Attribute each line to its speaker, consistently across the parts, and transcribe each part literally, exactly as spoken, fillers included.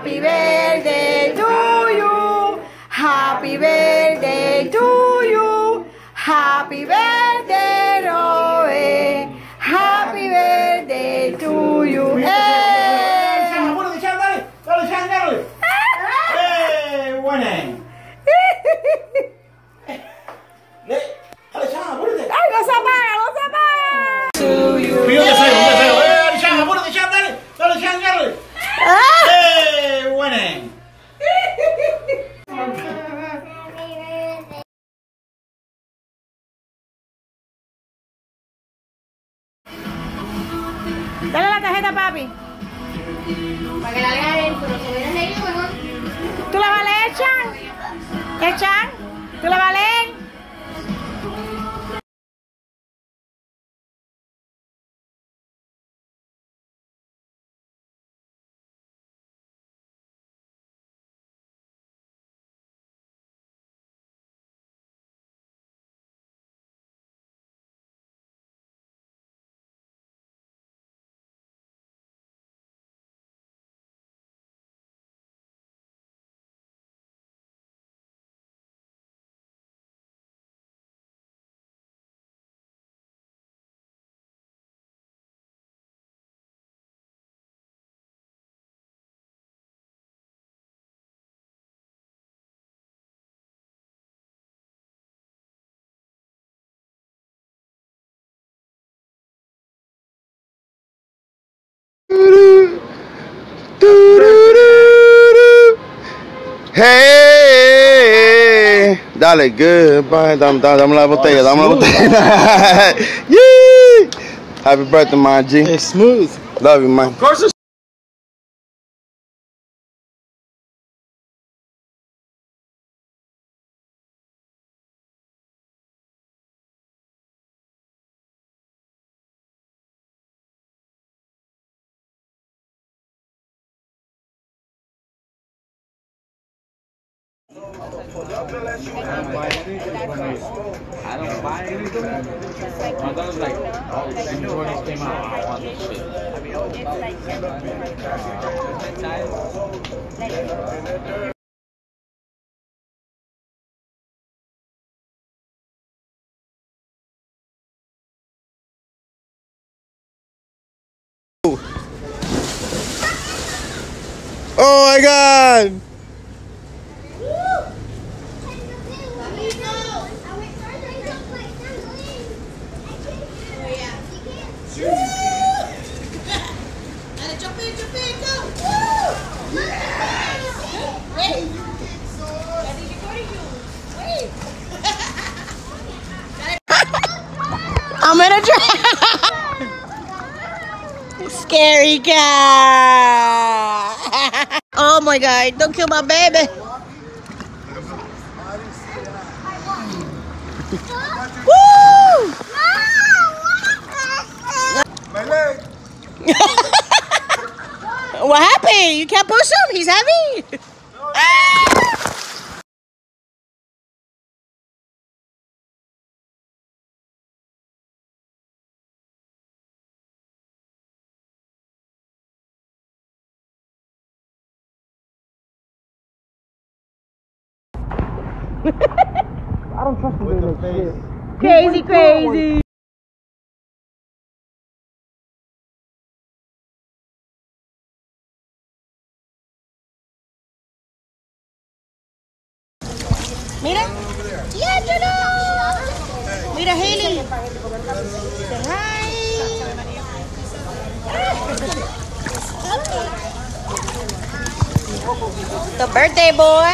Speaker 1: Happy birthday to you. Happy birthday to you. Happy birthday, Roe. Happy birthday to you. ¡Eh!
Speaker 2: ¡Dale, dale! ¡Dale! ¡Eh! ¡Buena!
Speaker 1: ¡Ay, no se apaga, no se apaga! To you.
Speaker 2: ¡Pido deseo, un deseo! ¡Eh, dale, Chan! ¡Apúrate, Chan! ¡Dale! ¡Dale, Chan! ¡Dale! ¡Eh! ¡Buena!
Speaker 1: Dale la tarjeta, papi.
Speaker 3: Para que la lea adentro, si hubieras leído mejor.
Speaker 1: ¿Tú la vas a leer, Chan? ¿Qué, Chan? ¿Tú la vas a leer?
Speaker 4: Hey, dale, goodbye. Dame, dame, dame la botella, dame la botella. Yee! Happy birthday, my G.
Speaker 2: It's smooth.
Speaker 4: Love you, man.
Speaker 2: Of course it's
Speaker 5: I don't buy anything. My daughter's like, oh, the new one came out. I want this shit.
Speaker 4: Oh my God!
Speaker 1: I'm in a dress. Scary guy. Oh my God, don't kill my baby. Woo!
Speaker 4: My leg.
Speaker 1: What happened? You can't push him. He's heavy.
Speaker 4: I don't trust him with the face.
Speaker 1: Crazy, crazy. Mira. Yeah, Juno. Mira, Haley. Say hi. The birthday boy.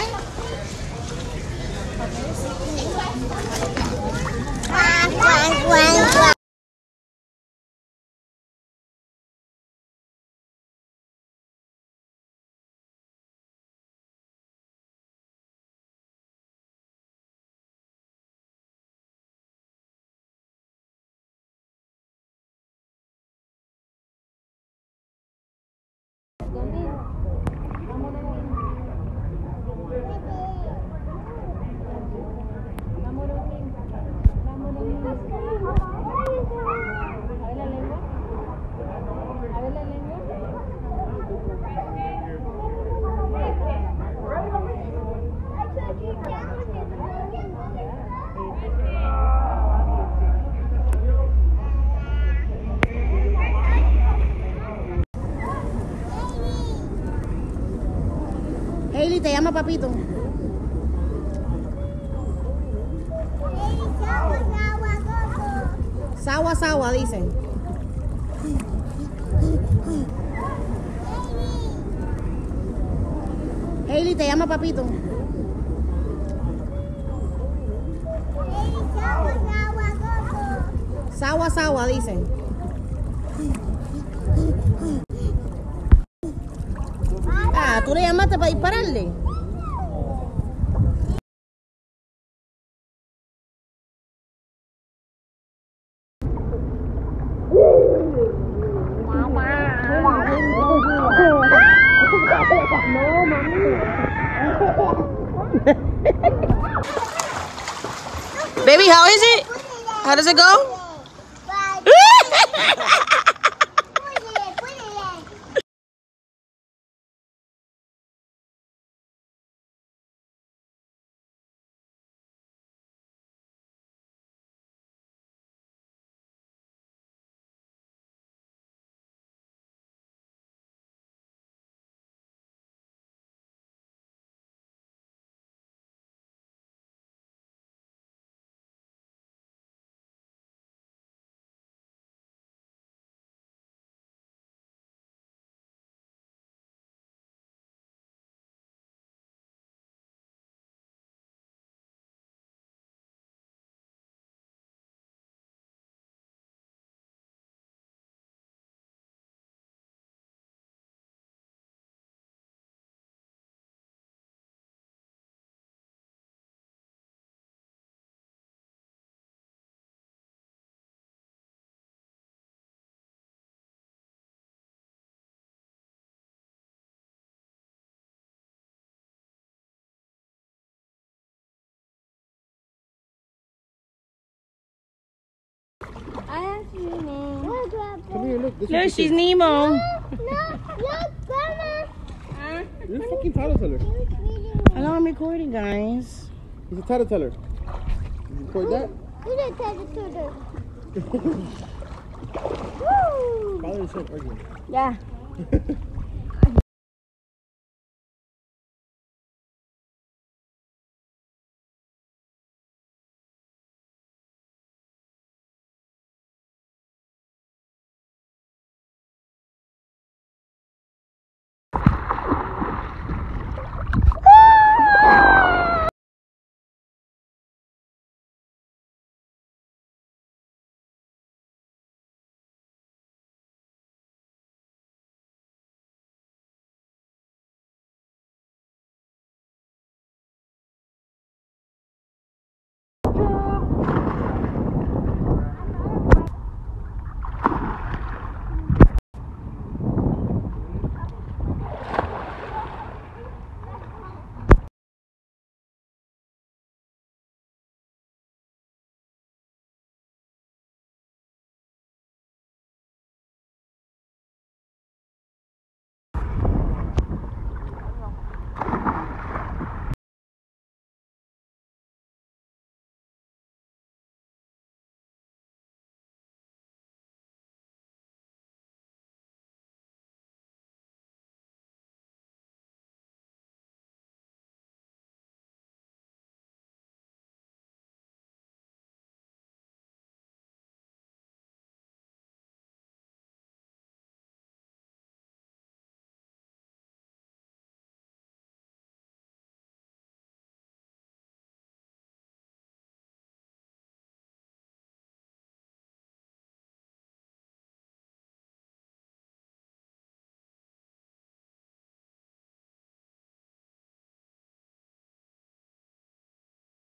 Speaker 1: Hailey, te llama papito. Sawa, sawa, dice. Hailey, te llama papito. Sawa, sawa, dice. Ah, ¿tú le llamaste para dispararle? Baby, how is it? How does it go?
Speaker 2: Come here, look. This
Speaker 1: Look,
Speaker 2: is
Speaker 1: she's Nemo.
Speaker 3: No, look, Grandma.
Speaker 2: You're a fucking tattleteller.
Speaker 1: Hello, I'm recording, guys.
Speaker 2: He's a tattleteller. You record that?
Speaker 3: Who's a tattletale?
Speaker 2: Father and son arguing.
Speaker 3: Yeah.